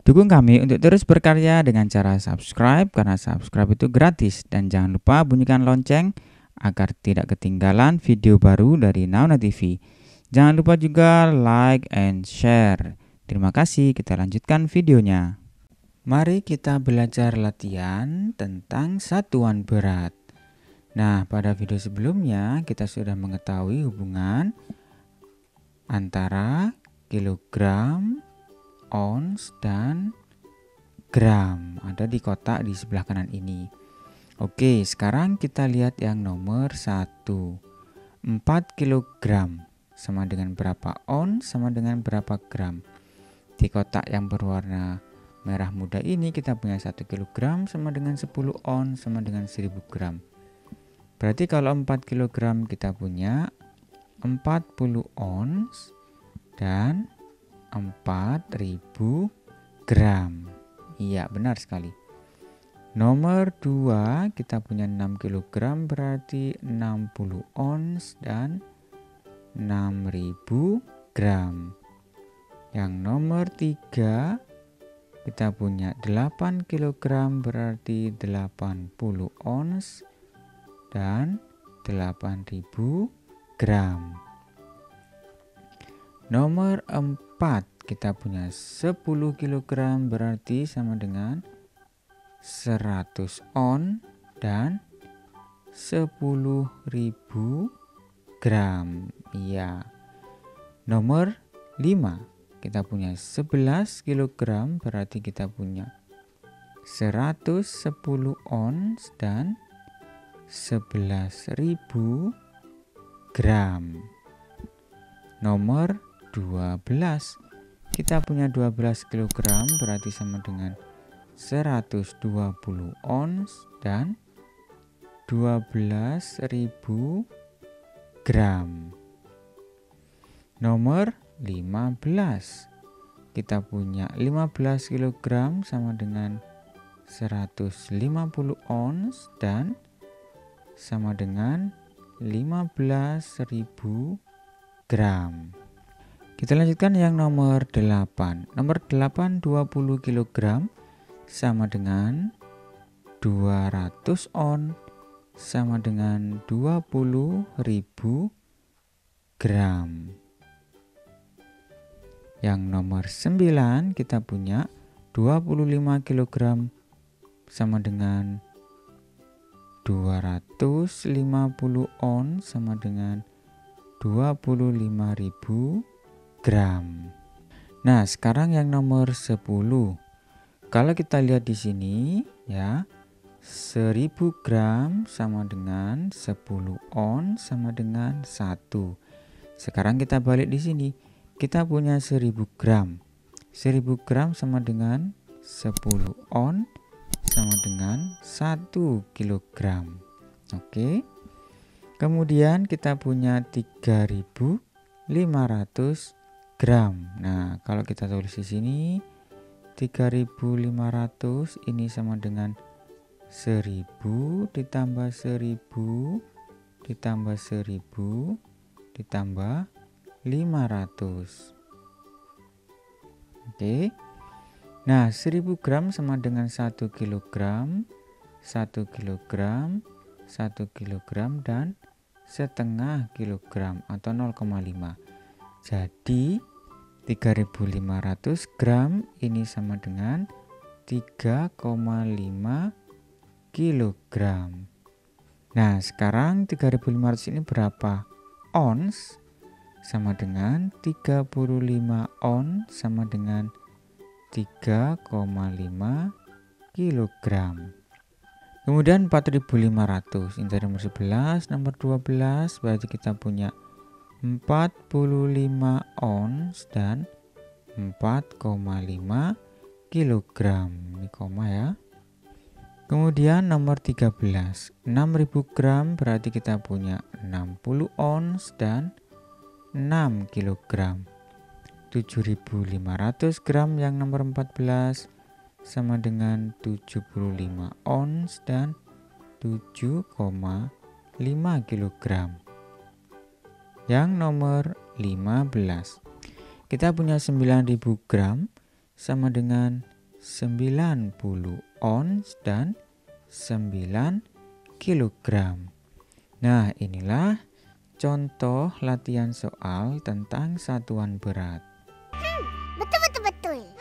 Dukung kami untuk terus berkarya dengan cara subscribe, karena subscribe itu gratis. Dan jangan lupa bunyikan lonceng agar tidak ketinggalan video baru dari Nauna TV. Jangan lupa juga like and share. Terima kasih, kita lanjutkan videonya. Mari kita belajar latihan tentang satuan berat. Nah, pada video sebelumnya kita sudah mengetahui hubungan antara kilogram, ons, dan gram. Ada di kotak di sebelah kanan ini. Oke, sekarang kita lihat yang nomor 1. 4 kilogram sama dengan berapa ons, sama dengan berapa gram. Di kotak yang berwarna merah muda ini kita punya 1 kilogram sama dengan 10 ons sama dengan 1000 gram. Berarti kalau 4 kilogram kita punya 40 ons dan 4000 gram. Iya, benar sekali. Nomor 2 kita punya 6 kg berarti 60 ons dan 6000 gram. Yang nomor 3 kita punya 8 kg berarti 80 ons dan 8000 gram. Nomor 4 kita punya 10 kg berarti sama dengan 100 on dan 10.000 gram. Iya. Nomor 5 kita punya 11 kg berarti kita punya 110 ons dan 11.000 gram. Nomor 12 kita punya 12 kg berarti sama dengan 120 ons dan 12.000 gram. Nomor 15 kita punya 15 kg sama dengan 150 ons dan sama dengan 15.000 gram. Kita lanjutkan yang nomor 8. Nomor 8 20 kg sama dengan 200 on sama dengan 20.000 gram. Yang nomor 9 kita punya 25 kg sama dengan 250 on sama dengan 25.000 gram. Nah, sekarang yang nomor 10. Kalau kita lihat di sini ya, 1000 gram sama dengan 10 on sama dengan 1. Sekarang kita balik di sini. Kita punya 1000 gram. 1000 gram sama dengan 10 on sama dengan 1 kilogram. Oke. Kemudian kita punya 3500 gram. Nah, kalau kita tulis di sini 3500 ini sama dengan 1000 ditambah 1000 ditambah 1000 ditambah 500. Oke. Nah, 1000 gram sama dengan 1 kilogram, 1 kilogram, 1 kilogram dan setengah kilogram atau 0,5. Jadi 3500 gram ini sama dengan 3,5 kilogram. Nah, sekarang 3500 ini berapa? Ons sama dengan 35 on sama dengan 3,5 kilogram. Kemudian 4500 ini dari nomor 11, nomor 12 berarti kita punya 45 ons dan 4,5 kilogram. Ini koma ya. Kemudian nomor 13, 6000 gram berarti kita punya 60 ons dan 6 kilogram. 7500 gram yang nomor 14 sama dengan 75 ons dan 7,5 kilogram. Yang nomor 15. Kita punya 9000 gram sama dengan 90 ons dan 9 kilogram. Nah, inilah contoh latihan soal tentang satuan berat. Betul.